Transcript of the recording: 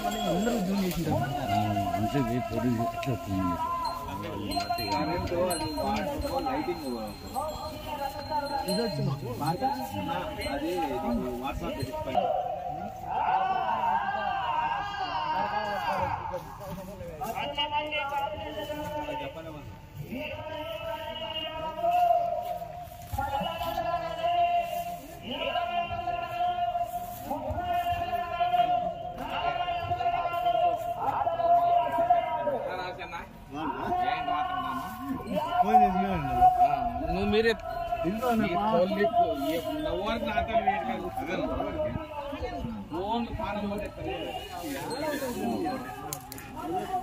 అందరూ జూమ్ చేసింటారు అంటే పొడి లైటింగ్ ఇది వచ్చి అది వాట్సాప్ డిస్ప్లే నువ్వు మీరే ఫోన్